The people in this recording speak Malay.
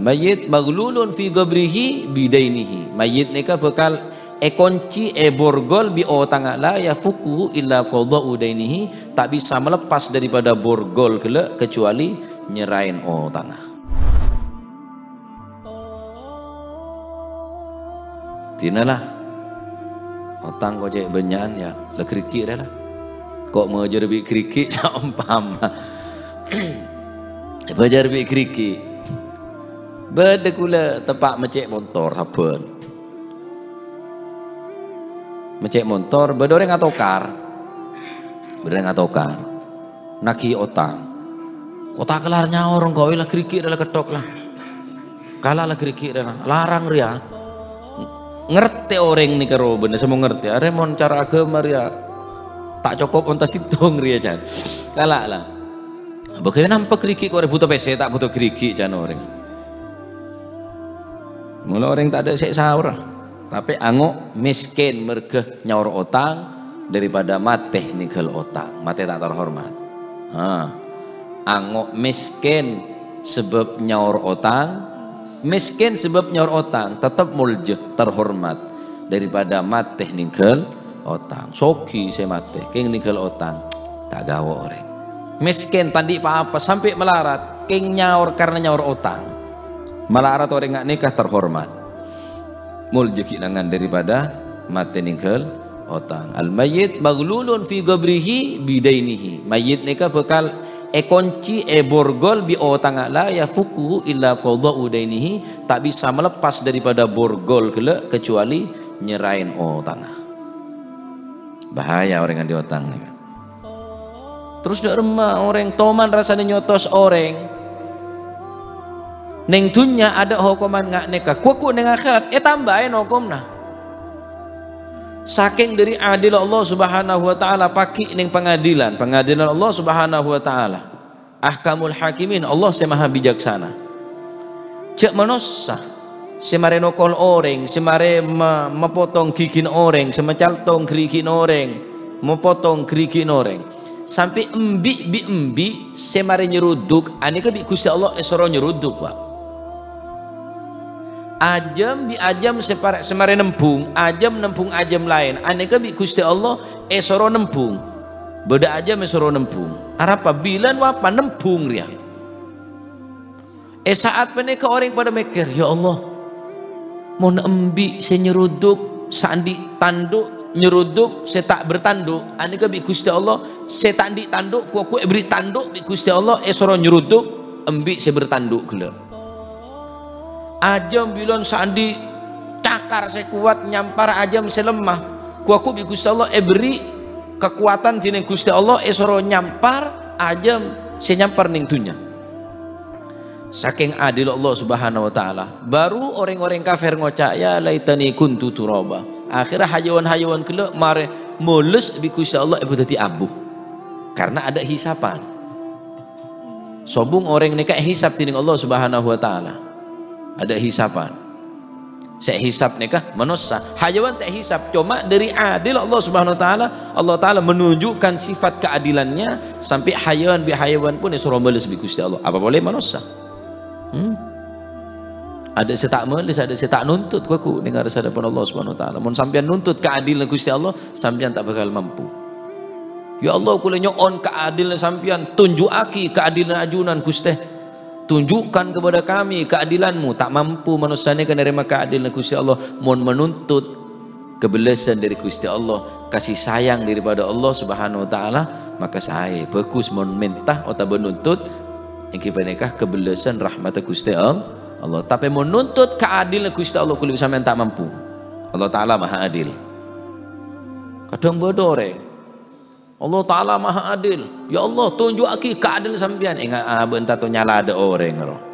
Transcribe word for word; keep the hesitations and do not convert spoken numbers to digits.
Al-mayyit maghlulun fi qabrihi bidainihi. Mayit ni ka bekal e kunci e borgol bi otang la ya fukuhu illa qada'u dainihi, tak bisa melepas daripada borgol kelak kecuali nyerain otang. Tinalah otang kau cek benyan ya le krikik dah lah. Kok mengajar bi krikik sampam. Belajar bi krikik. Beda kula tepak mecek motor hapen. Mecek motor beda orang atokar. Beda orang atokar. Naki otang. Kota kelarnya orang kau ilah krikik dah ketok lah. Kalah lah krikik dah. Larang ria. Ngerti orang ni karo bener semua ngerti. Are mon cara agama ria. Tak cukup ontas hitung ria jan. Kalah lah. Bagaimana nampak krikik kau butuh P C tak butuh krikik jan orang. Mula orang tak ada sek sahur, tapi angok miskin mergeh nyaur otang daripada mate nikel otang, mate tak terhormat. Ha. Angok miskin sebab nyaur otang, miskin sebab nyaur otang tetap mulje terhormat daripada mate nikel otang. Soki saya mate, king nikel otang tak gawo orang. Miskin tadi apa sampai melarat, king nyaur karena nyaur otang. Melarat orang nggak nikah terhormat. Mulje kinangan daripada mati nikel otang. Al-mayyit maghlulun fi qabrihi bidainihi. Mayit nikah bekal e kunci e borgol bi otang la ya fukuhu illa qada'u dainihi, tak bisa melepas daripada borgol kelak kecuali nyerain otang. Bahaya orang yang di otang ni. Terus dak remah orang toman rasanya nyotos orang. Neng dunya ada hukuman ngak nikah, kuku neng akhirat, eh tambahin hukumna. Saking dari adil Allah Subhanahu Wa Taala paki neng pengadilan, pengadilan Allah Subhanahu Wa Taala. Ahkamul hakimin, Allah semaha bijaksana. Cek manusia, semare nokol orang, semare mepotong gigin orang, semacaltong gigin orang, mepotong gigin orang. Sampai embi bi embi semare nyeruduk, aneka bi Gusti Allah esoro nyeruduk pak. Ajam bi ajam separe semare nempung, ajam nempung ajam lain. Aneka bi Gusti Allah esoro nempung. Beda ajam esoro nempung. Arapa bilan wapa nempung ria. Eh saat peneka orang pada mikir, ya Allah, mau embi saya nyeruduk, sandi tanduk nyeruduk, saya tak bertanduk. Aneka bi Gusti Allah, saya tandi tanduk, kuku beri tanduk bi Gusti Allah esoro nyeruduk, embi saya bertanduk kelak. Ajam bilon sandi cakar saya kuat nyampar ajam saya lemah. Kuaku bi Gusti Allah e beri kekuatan dine Gusti Allah esoro nyampar ajam saya nyampar ning dunya. Saking adil Allah Subhanahu Wa Taala, baru orang-orang kafir ngocak ya laitani kuntu turaba. Akhirnya hayawan-hayawan kelak mare mulus bi Gusti Allah ibu dadi abuh. Karena ada hisapan. Sobung orang nikah hisap dine Allah Subhanahu Wa Taala. Ada hisapan. Saya hisap nikah manusia. Hayawan tak hisap. Cuma dari adil Allah Subhanahu Wa Taala, Allah Taala menunjukkan sifat keadilannya sampai hayawan bi hayawan pun disuruh meles bi Gusti Allah. Apa boleh manusia? Hmm? Ada saya tak meles, ada saya tak nuntut kuku dengar hadapan Allah Subhanahu Wa Taala. Mun sampean nuntut keadilan Gusti Allah, sampean tak bakal mampu. Ya Allah, kula nyon keadilan sampean, tunjukaki keadilan ajunan Gusti. Tunjukkan kepada kami keadilanmu. Tak mampu manusia ini menerima keadilan Gusti Allah. Mohon menuntut kebelasan dari Gusti Allah, kasih sayang daripada Allah Subhanahu Wa Taala, maka saya bagus mohon minta atau menuntut yang kita nikah kebelasan rahmat Gusti Allah. Tapi menuntut keadilan Gusti Allah kulit sampean tak mampu. Allah Taala maha adil. Kadang bodoh orang. Allah Ta'ala maha adil. Ya Allah tunjuk aki keadilan sampean. Ingat ah bentar tu nyala ada orang.